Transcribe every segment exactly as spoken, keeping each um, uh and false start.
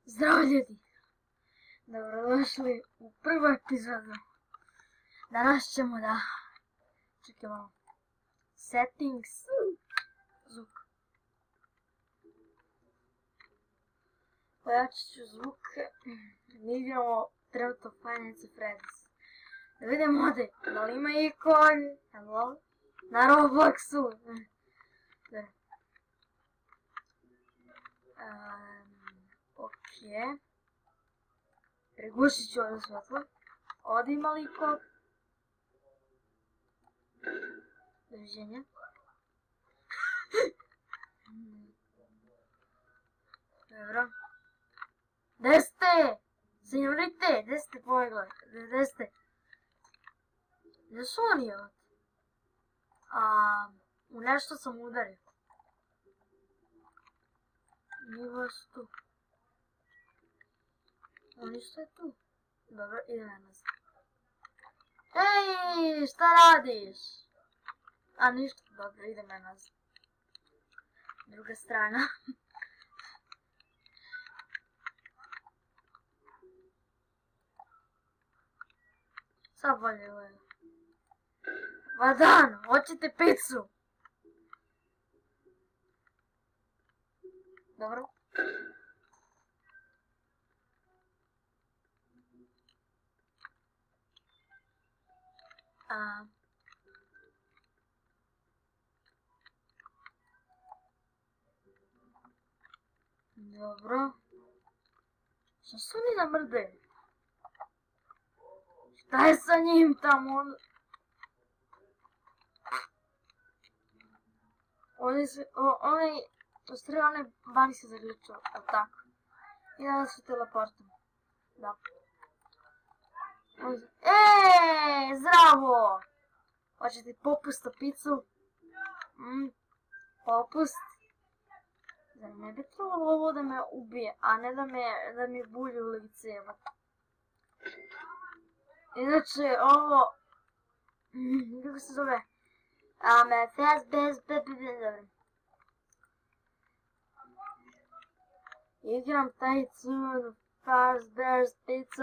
Zdravo ljudi! Dobrodošli u prvu epizodu. Danas ćemo da... Čekaj malo. Settings. Zvuk. Pojačat ću zvuk. Mi igramo trenutno Five Nights at Freddy's. Da vidimo ovdje, da li ima ikog? Hello? Na Robloxu. Da. Ok. Prigušit ću ovdje svetlo. Ovdje ima li ikog? Doviđenja. Dobro. Gde ste? Senjorite, gde ste pogled? Gde ste? Gde su oni ovdje? A, u nešto sam udario. Nije vas tu. Oni što je tu? Dobro, idem ja nazad. Ej, šta radiš? A ništa, dobro, idem ja nazad. Druga strana. Sad bolje gleda. Vadan, hoćete picu? Dobro. A... Dobro. Što su oni namrdaju? Šta je sa njim tamo? On... Oni se... Onaj... U stvari onaj bani se zaključao, ali tako. I da su teleportom. Da. Eee, zdravo! Hoćete popust na picu? Mm, popust? Zar ne bi trebalo ovo da me ubije, a ne da me, da mi bulje u lice, evo. Inače, ovo... Mm, kako se zove? A, me fast best baby dobro. Igram taj cud, fast bears pizza...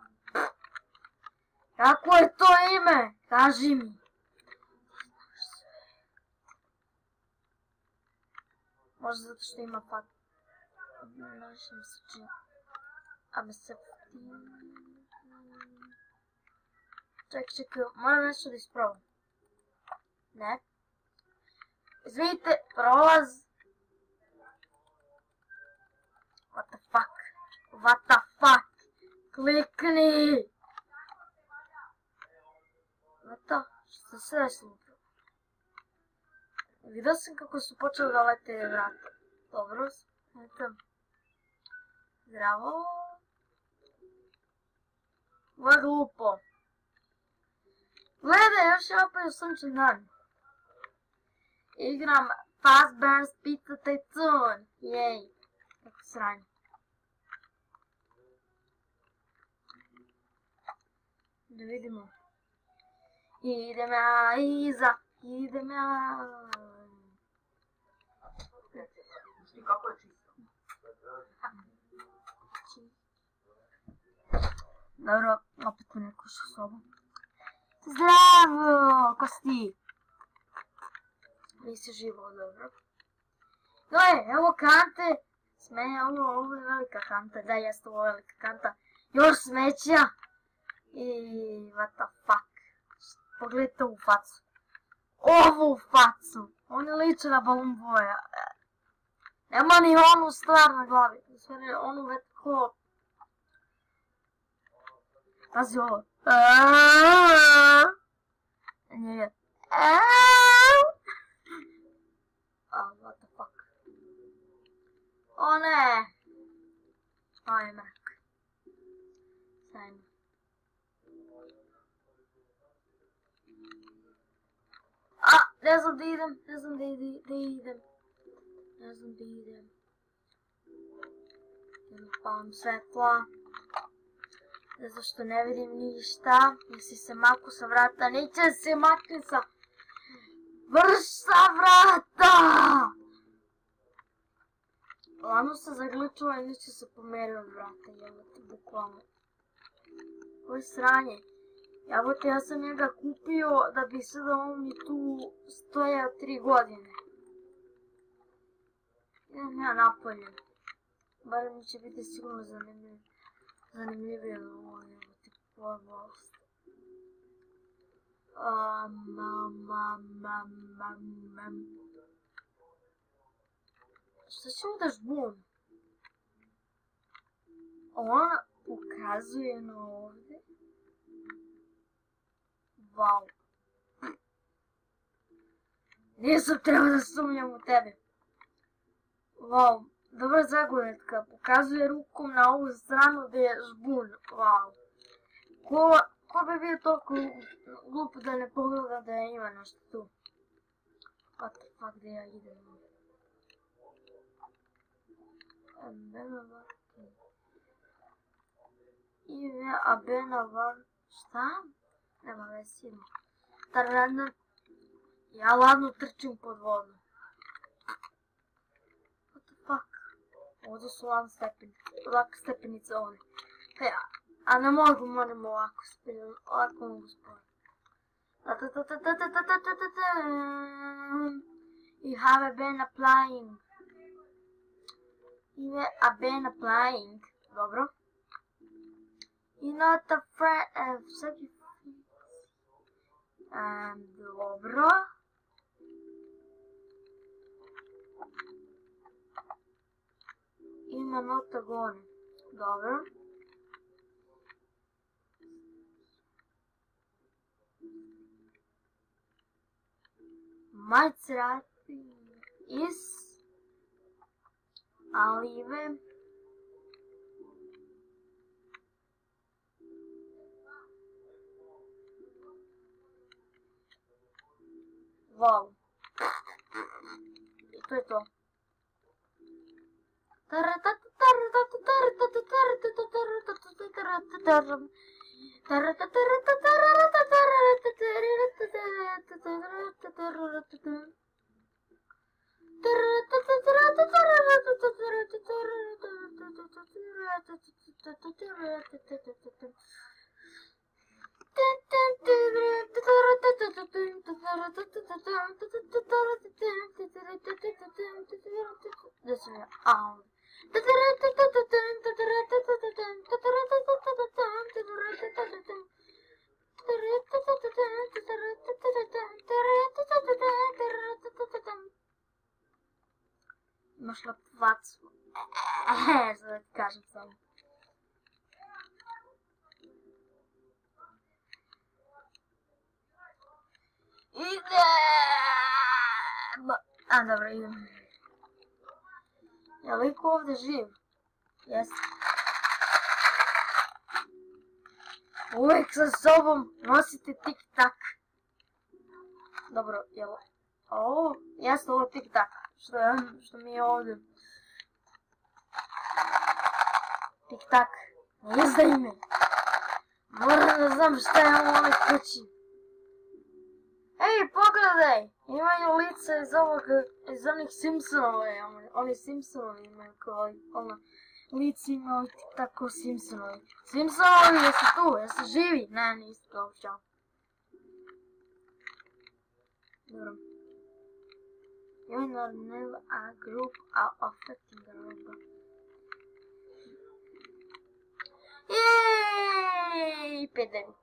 Kako je to ime? Kaži mi. Možda zato što ima pat... Našim se čini... A me se... Čekaj, čekaj, moram nešto da isprobam. Ne. Izvinite, prolaz. What the fuck? What the fuck? Klikni! Eto, što se desilo upravo. Vidio sam kako su počeli da lete vrata. Dobro, eto. Zdravo. Ovo je glupo. Gledaj, još je opet sunčan dan. Igram Fast Bears Pizza Tycoon. Jej. Kako sranje. Da vidimo. Idem ja iza, idem ja... I kako je čisto? Dobro, opet me neko sa sobom. Zdravo, ko si ti? Nisi živo, dobro. Gle, evo kante. Smeja, ovo, ovo je velika kanta. Da, jeste ovo velika kanta. Još smeća. I what the fuck. Pogledajte ovu facu. Ovu facu! On je liče na Balloon Boya. Nema ni onu stvar na glavi. U stvari, onu već ko... Pazi ovo. Njega. Oh, what the fuck. O ne! Aj, mrak. Sajno. A, ne znam da idem, ne znam da idem, ne znam da idem. Idem palim svetla. Ne znam što ne vidim ništa, jesi se maku sa vrata, neće se makni sa vrš sa vrata! Stvarno se zagličava i neće se pomerio od vrata, jebate, bukvalno. Ovo je sranje. Jebote, ja sam njega kupio da bi sada on mi tu stojao tri godine. Idem ja napolje. Barem mi će biti sigurno zanimljiv. Zanimljivije od ovo, jebote, koja bolest. Um, um, um, um, um, um. Šta će mu daš bum? On ukazuje na ovdje. Wow. Nisam trebao da sumnjam u tebe. Wow. Dobra zagonetka. Pokazuje rukom na ovu stranu gdje je žbun. Wow. Ko, ko bi bio toliko glup da ne pogleda da ima nešto tu? What the fuck, gdje ja idem? Benavar. Ime a Benavar. Šta? Nema vesima. Tarana. Ja ladno trčim pod vodu. What the fuck? Ovdje su ladno stepenice. Ovakve stepenice ovdje. Ja. A ne mogu, moram ovako spijel. Ovako mogu spojiti. You have been applying. You have been applying. Dobro. You're not afraid of such um, dobro. Ima notagone. Dobro. Macerati iz alive. Wow. I to je to. This is um. Imaš lapvacu. Eee, sad da ti kažem samo. Idem! A, dobro, idem. Je li iko ovdje živ? Jeste. Uvijek sa sobom nosite tik-tak. Dobro, jel... Ovo, jeste ovo tik-tak. Što je, što mi je ovdje. Tik-tak. Ne izdaj me. Moram da znam šta je u ovoj kući. Ej, pogledaj! Imaju lice iz ovog, iz onih Simpsonova, oni Simpsonovi imaju kao, ono, lice imaju tako Simpsonovi. Simpsonovi, jesi tu, jesi živi? Ne, nisi to, čao. Dobro. You are never a group are affecting the robot. Jej, pedem.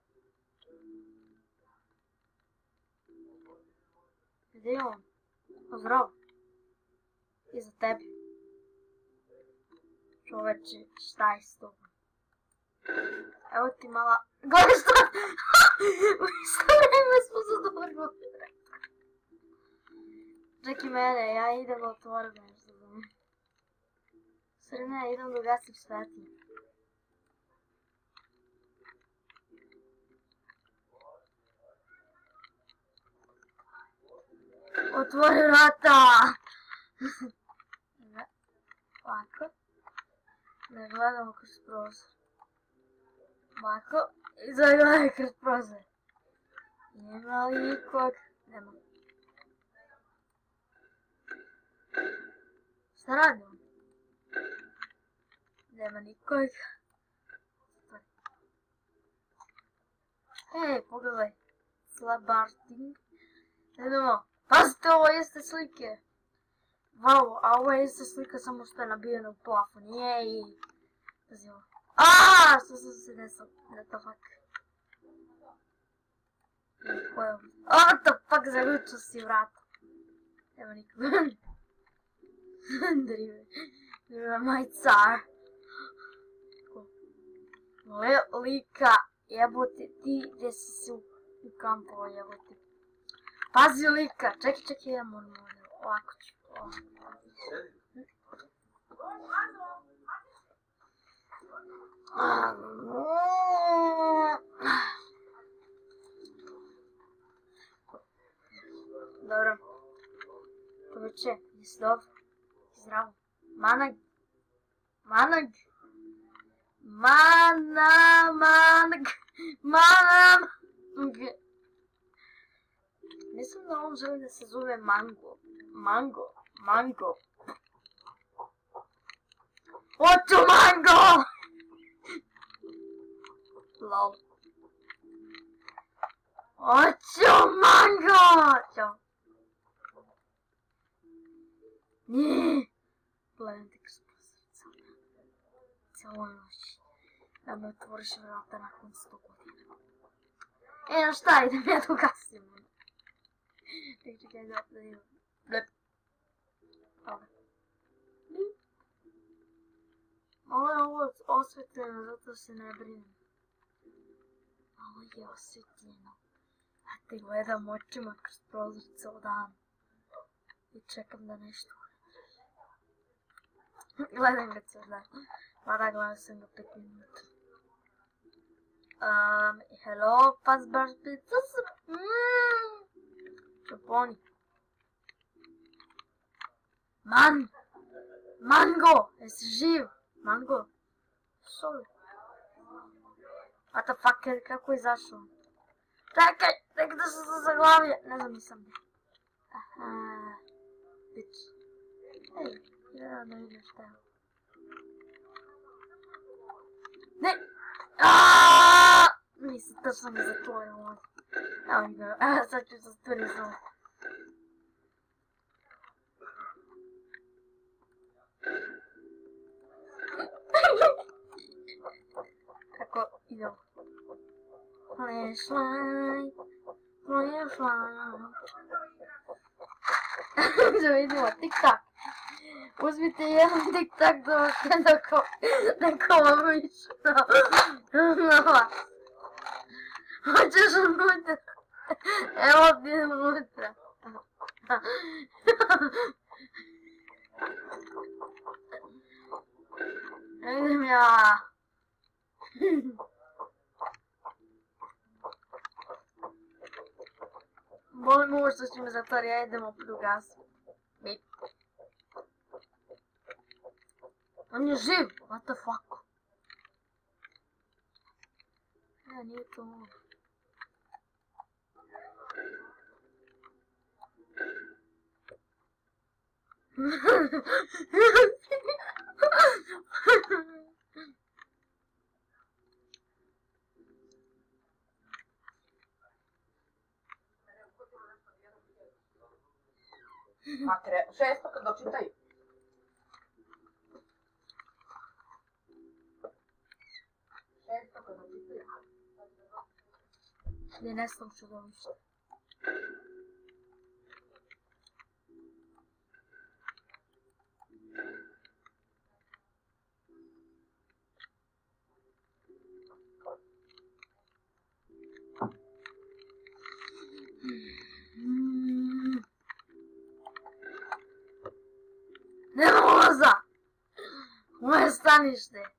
Gdje je on? Pozdrav. I za tebi. Čoveče, šta je s tobom? Evo ti mala... Gledaj što... U isto vreme smo zadovoljili. Čekaj mene, ja idem da otvorim nešto za me. Sve ne, idem da gasim svetlo. Otvori vrata! Ne, ovako. Ne gledamo kroz prozor. Ovako, i zagledaj kroz prozor. Nema li ikog? Nema. Šta radimo? Nema nikog. Ej, pogledaj. Slabarting. Idemo. Pazite, ovo jeste slike. Wow, a ovo jeste slika samo što je nabijena u plafon. Jej. Pazi ovo. Aaaa, što sam se desao. What the fuck. What the fuck, zaključio si vrata. Nema nikog. Drive. Drive my car. Lika, jebote, ti gdje si se ukampao, jebote. Pazi lika, čekaj, čekaj, ja moram ovako ću. Dobro. Čoveče, jesi dobro? Zdravo. Manag. Manag. Mana, manag. Manam. Mislim da on želi da se zove Mango. Mango. Mango. Hoću mango! Lol. Hoću mango! Ćao. Nije. Gledam te kroz posrca. Cijelo noć. Da me otvoriš vrata nakon sto godina. E, no šta, idem ja to gasim. Čekaj, čekaj, da, da idem. Blep. Ovo. Ovo je ovo osvetljeno, zato se ne brinem. Ovo je osvetljeno. Ja te gledam očima kroz prozor cijel dan. I čekam da nešto gledam ga cijel dan. Mada gledam sam ga pet minuta. Um, hello, pas baš picas. Mmm. Čuponi. Man! Mango! Jesi živ? Mango? Što li? What the fuck, kako je izašao? Čekaj, čekaj da sam se zaglavio. Ne znam, nisam bi. Aha. Bitch. Ej, ja ne vidim šta je. Ne! Aaaa! Nisam, točno mi zatvorio ovdje. Evo mi ga, evo sad ću zatvoriti zove. Kako idemo? Flashlight, flashlight. Da vidimo, tik-tak. Uzmite jedan tik-tak da vas neko, neko vam išao na vas. Hoćeš unutra? Evo ti idem unutra. Idem ja. Volim ovo što će me zatvori, ja idemo pod gasu. Bip. On je živ, what the fuck. Ne, nije to ovo. Matre, šesto kad dočitaju. Šesto kad dočitaju. Gdje nestam čudovište. Nema ulaza! Moje stanište!